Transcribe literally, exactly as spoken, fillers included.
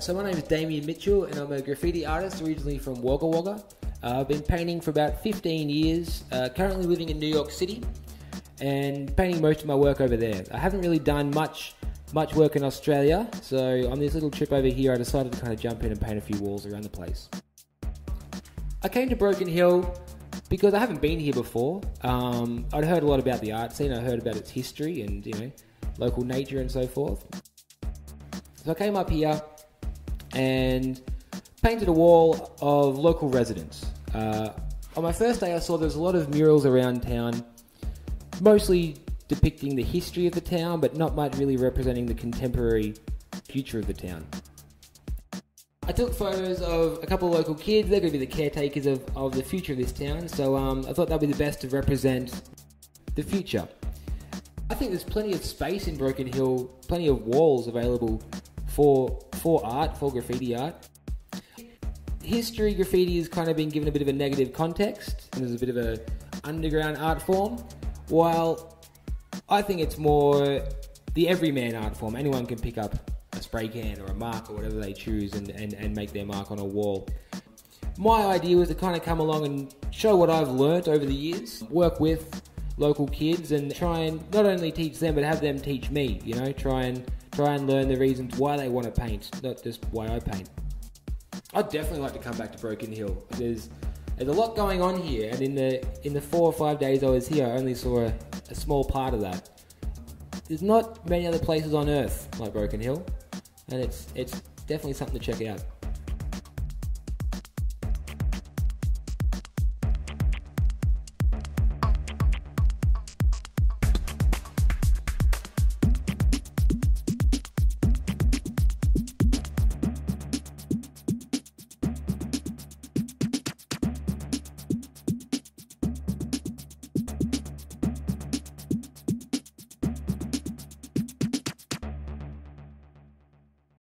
So my name is Damien Mitchell and I'm a graffiti artist originally from Wagga Wagga. Uh, I've been painting for about fifteen years, uh, currently living in New York City and painting most of my work over there. I haven't really done much much work in Australia, so on this little trip over here I decided to kind of jump in and paint a few walls around the place. I came to Broken Hill because I haven't been here before. Um, I'd heard a lot about the art scene, I heard about its history and, you know, local nature and so forth. So I came up here and painted a wall of local residents. Uh, on my first day I saw there's a lot of murals around town, mostly depicting the history of the town, but not much really representing the contemporary future of the town. I took photos of a couple of local kids. They're going to be the caretakers of, of the future of this town, so um, I thought that would be the best to represent the future. I think there's plenty of space in Broken Hill, plenty of walls available for for art, for graffiti art. History graffiti has kind of been given a bit of a negative context, and there's a bit of a underground art form, while I think it's more the everyman art form. Anyone can pick up a spray can or a mark or whatever they choose and, and, and make their mark on a wall. My idea was to kind of come along and show what I've learnt over the years, work with local kids and try and not only teach them but have them teach me, you know, try and try and learn the reasons why they want to paint, not just why I paint. I'd definitely like to come back to Broken Hill. There's there's a lot going on here, and in the in the four or five days I was here I only saw a, a small part of that. There's not many other places on earth like Broken Hill, and it's it's definitely something to check out.